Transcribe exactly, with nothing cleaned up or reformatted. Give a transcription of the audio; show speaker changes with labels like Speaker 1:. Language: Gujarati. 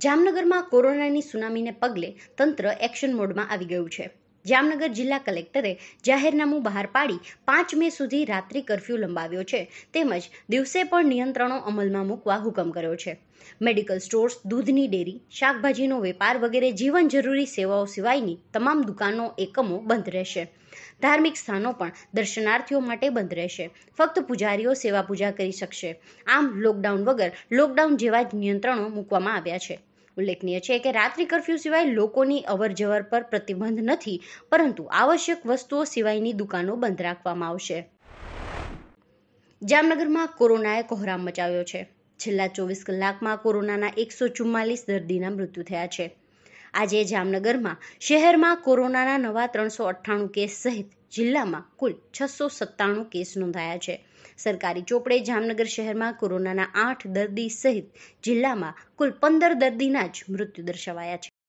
Speaker 1: જામનગરમાં કોરોનાની સુનામીને પગલે તંત્ર એક્શન મોડમાં આવી ગયું છે. જામનગર જિલ્લા કલેક્ટરે જાહેરનામું બહાર પાડી પાંચ મે સુધી રાત્રિ કર્ફ્યુ લંબાવ્યો છે, તેમજ દિવસે પણ નિયંત્રણો અમલમાં મૂકવા હુકમ કર્યો છે. મેડિકલ સ્ટોર્સ, દૂધની ડેરી, શાકભાજીનો વેપાર વગેરે જીવન જરૂરી સેવાઓ સિવાયની તમામ દુકાનો, એકમો બંધ રહેશે. ધાર્મિક સ્થાનો પણ દર્શનાર્થીઓ માટે બંધ રહેશે. ફક્ત પૂજારીઓ સેવા પૂજા કરી શકશે. આમ લોકડાઉન વગર લોકડાઉન જેવા જ નિયંત્રણો મૂકવામાં આવ્યા છે. ઉલ્લેખનીય છે કે રાત્રિ કર્ફ્યુ સિવાય લોકોની અવરજવર પર પ્રતિબંધ નથી, પરંતુ આવશ્યક વસ્તુઓ સિવાયની દુકાનો બંધ રાખવામાં આવશે. જામનગરમાં કોરોનાએ કોહરામ મચાવ્યો છે. છેલ્લા ચોવીસ કલાકમાં કોરોનાના એકસો ચુમ્માલીસ દર્દીના મૃત્યુ થયા છે. આજે જામનગરમાં શહેરમાં કોરોનાના નવા ત્રણસો અઠ્ઠાણું કેસ સહિત જિલ્લામાં કુલ છસો સત્તાણું કેસ નોંધાયા છે. સરકારી ચોપડે જામનગર શહેરમાં કોરોનાના આઠ દર્દી સહિત જિલ્લામાં કુલ પંદર દર્દીના જ મૃત્યુ દર્શાવાયા છે.